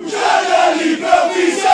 Giada all'improvviso!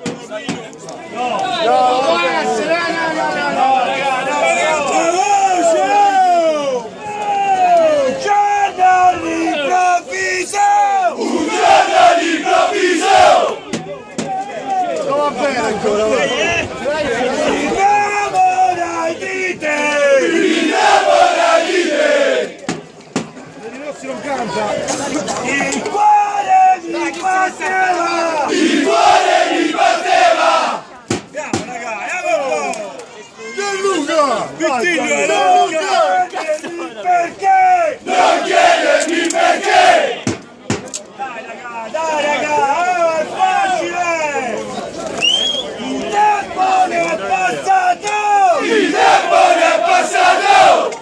Il cuore mi batteva! Il cuore mi batteva! Andiamo raga, Gianluca! Vittorio! Perché? Non chiedermi perché! Dai raga, è facile! Il tempo ne è passato! Il tempo ne è passato!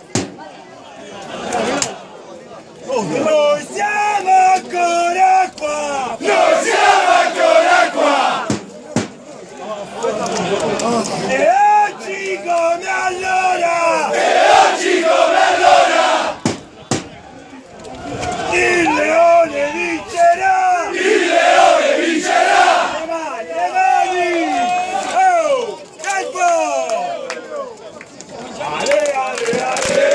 Noi siamo ancora qua! Noi siamo ancora qua! E oggi come allora! E oggi come allora! Il leone vincerà! Il leone vincerà! Le mani! Oh! Tempo! Ale, ale, ale!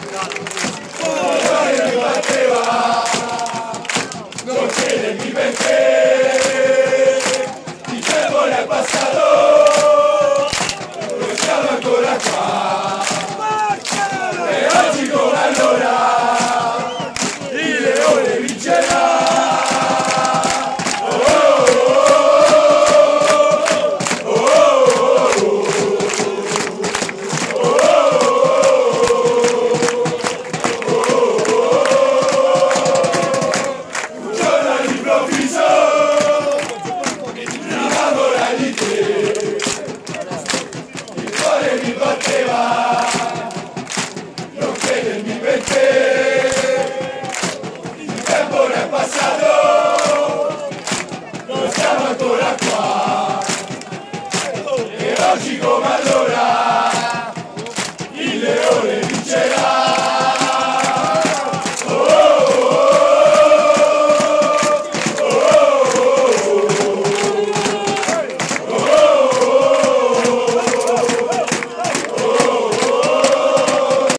Non chiedermi perché!